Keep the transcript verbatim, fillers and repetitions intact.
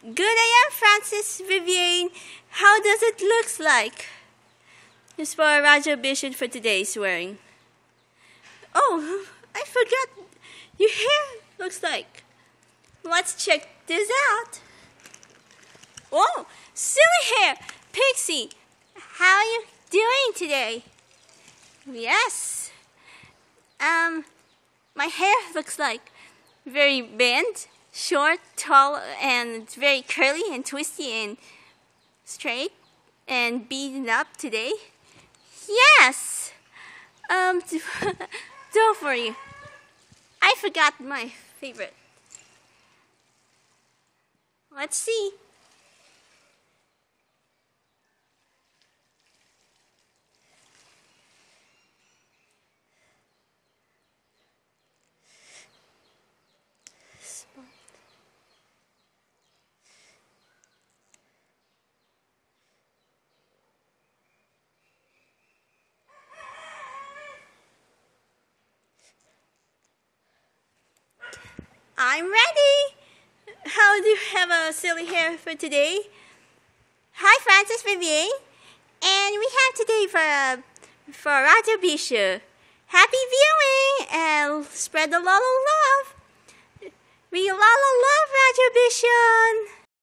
Good, I am Francis Vivienne. How does it look like? It's for Radyobisyon for today's wearing. Oh, I forgot. Your hair looks like. Let's check this out. Oh, silly hair. Pixie, how are you doing today? Yes. Um, my hair looks like very bent, short, tall, and very curly and twisty and straight and beaten up today. Yes. Um, don't worry. I forgot my favorite. Let's see. I'm ready. How do you have a silly hair for today? Hi, Francis Vivienne, and we have today for uh, for Radyobisyon. Happy viewing and spread the Lala love. We Lala love Radyobisyon.